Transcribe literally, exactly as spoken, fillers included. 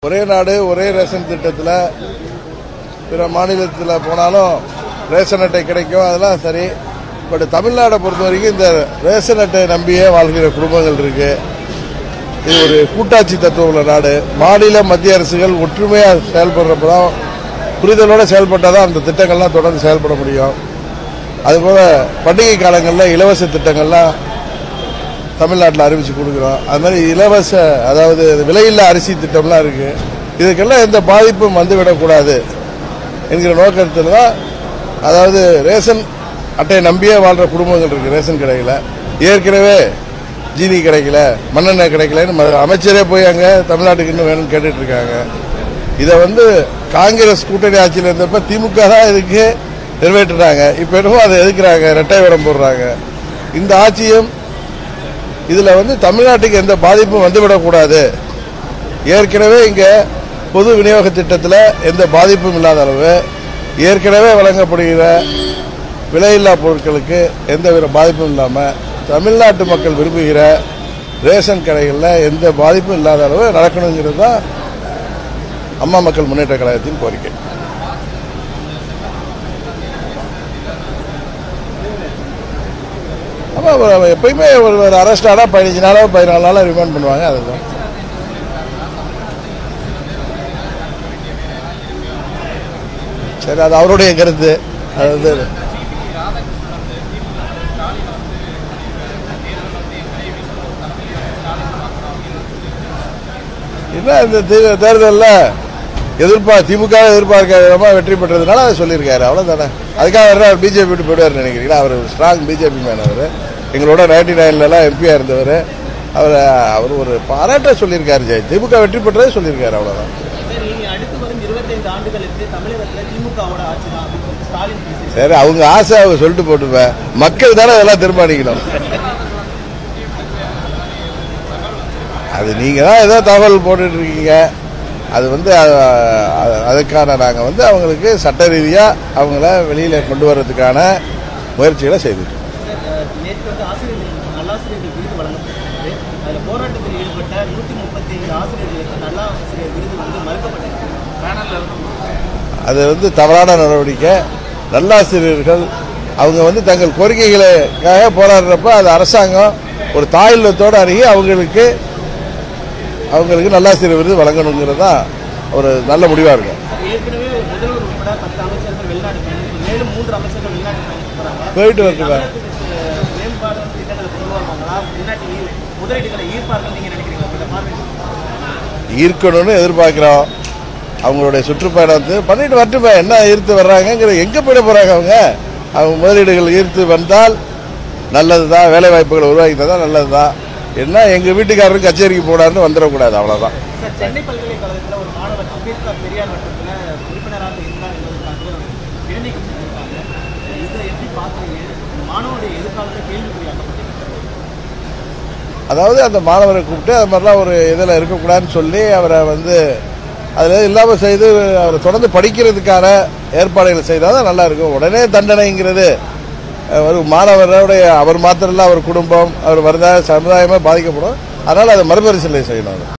ஒரே நாடு ஒரே ரேஷன் திட்டத்தில் பிற மாநிலத்தில் போனாலும் ரேஷன் அட்டை கிடைக்கும், அதெல்லாம் சரி. பட் தமிழ்நாடை பொறுத்த வரைக்கும் இந்த ரேஷன் அட்டை நம்பியே வாழ்கிற குடும்பங்கள் இருக்கு. இது ஒரு கூட்டாட்சி தத்துவம் உள்ள நாடு. மாநில மத்திய அரசுகள் ஒற்றுமையாக செயல்படுறப்பதான், புரிதலோடு செயல்பட்டாதான் அந்த திட்டங்கள்லாம் தொடர்ந்து செயல்பட முடியும். அதுபோல பண்டிகை காலங்களில் இலவச திட்டங்கள்லாம் தமிழ்நாட்டில் அறிவிச்சு கொடுக்குறோம். அது மாதிரி இலவச, அதாவது விலையில்லா அரிசி திட்டம்லாம் இருக்கு. இதுக்கெல்லாம் எந்த பாதிப்பும் வந்துவிடக்கூடாது என்கிற நோக்கத்தில் தான், அதாவது ரேஷன் அட்டையை நம்பியே வாழ்ற குடும்பங்கள் இருக்கு. ரேஷன் கடையில் ஏற்கனவே ஜீனி கிடைக்கல, மண்ணெண்ணெய் கிடைக்கலன்னு அமைச்சரே போய் அங்கே தமிழ்நாட்டுக்கு இன்னும் வேணும்னு கேட்டுட்டு இருக்காங்க. இதை வந்து காங்கிரஸ் கூட்டணி ஆட்சியில் இருந்தப்ப திமுக தான் இதுக்கு நிறைவேற்றுறாங்க. இப்போ என்னமோ அதை எதுக்குறாங்க, ரெட்டை வேடம் போடுறாங்க. இந்த ஆட்சியும் இதுல வந்து தமிழ்நாட்டுக்கு எந்த பாதிப்பும் வந்துவிடக்கூடாது. ஏற்கனவே இங்க பொது விநியோக திட்டத்தில் எந்த பாதிப்பும் இல்லாத அளவு, ஏற்கனவே வழங்கப்படுகிற விலையில்லா பொருட்களுக்கு எந்த வித பாதிப்பும் இல்லாமல் தமிழ்நாட்டு மக்கள் விரும்புகிற ரேஷன் கடைகளில் எந்த பாதிப்பும் இல்லாத அளவு நடக்கணுங்கிறது தான் அம்மா மக்கள் முன்னேற்ற கழகத்தின் கோரிக்கை. ஆமாம், எப்பயுமே ஒரு அரெஸ்ட் ஆனால் பதினஞ்சு நாளோ பதினாலு நாளோ ரிமாண்ட் பண்ணுவாங்க. அதுதான் சரி, அது அவருடைய கருத்து. அது என்ன, இந்த தேர்தலில் எதிர்பார்க்க திமுக எதிர்பார்க்காத விதமா வெற்றி பெற்றதுனால அதை சொல்லியிருக்காரு, அவ்வளவுதானே. அதுக்காக பிஜேபி விட்டு போயிடுவார் நினைக்கிறீங்களா? அவர் ஸ்ட்ராங் பிஜேபி மேன். அவர் எங்களோட நைன்டி நைன்லாம் எம்பியா இருந்தவர். அவர் அவர் ஒரு பாராட்ட சொல்லியிருக்காரு. ஜெய் திமுக வெற்றி பெற்றதே சொல்லியிருக்காரு, அவ்வளவுதான். சரி, அவங்க ஆசை அவங்க சொல்லிட்டு போட்டுப்பேன். மக்கள் தானே அதெல்லாம் தீர்மானிக்கணும். அது நீங்க தான் ஏதோ தகவல் போட்டுட்டு இருக்கீங்க. அது வந்து அதுக்கான நாங்கள் வந்து அவங்களுக்கு சட்ட ரீதியாக அவங்கள வெளியில கொண்டு வர்றதுக்கான முயற்சிகளை செய்துட்டோம். அது வந்து தவறான நடவடிக்கை. நல்லாசிரியர்கள் அவங்க வந்து தங்கள் கோரிக்கைகளுக்காக போராடுறப்ப அது அரசாங்கம் ஒரு தாயுள்ளத்தோடு அணுகி அவங்களுக்கு அவங்களுக்கு நல்லாசிரியர் விருது வழங்கணுங்கிறது தான் ஒரு நல்ல முடிவாக இருக்கும். போயிட்டு வரட்டுங்க. ஈர்க்கணும்னு எதிர்பார்க்கிறோம். அவங்களுடைய சுற்றுப்பயணத்தை பண்ணிட்டு வரட்டுமே. என்ன ஈர்த்து வர்றாங்கிற, எங்க போயிட போறாங்க அவங்க? அவங்க முதலீடுகள் ஈர்த்து வந்தால் நல்லதுதான், வேலை வாய்ப்புகளை உருவாக்கி தான் நல்லதுதான். என்ன எங்க வீட்டுக்காரருக்கு கச்சேரிக்கு போடான்னு வந்துடக்கூடாது, அவ்வளவுதான். சென்னை பல்கலைக்கழகத்தில் ஒரு மாணவர் அம்பேத்கர் பெரியார் வட்டத்தில் உறுப்பினராக இருந்தார் என்பதற்காக இதை எப்படி பார்க்குறீங்க? மாணவருடைய எதிர்காலத்தை கேள்விக்குறியாக்கப்பட்டிருக்கு. அதாவது அந்த மாணவரை கூப்பிட்டு அது மாதிரிலாம் ஒரு இதில் இருக்கக்கூடாதுன்னு சொல்லி அவரை வந்து அதில் இல்லாமல் செய்து அவரை தொடர்ந்து படிக்கிறதுக்கான ஏற்பாடுகள் செய்தால் தான் நல்லா இருக்கும். உடனே தண்டனைங்கிறது ஒரு மாணவருடைய அவர் மாத்திரம் இல்லை, அவர் குடும்பம், அவர் வருத சமுதாயமாக பாதிக்கப்படும். அதனால் அதை மறுபரிசீலனை செய்யணும்.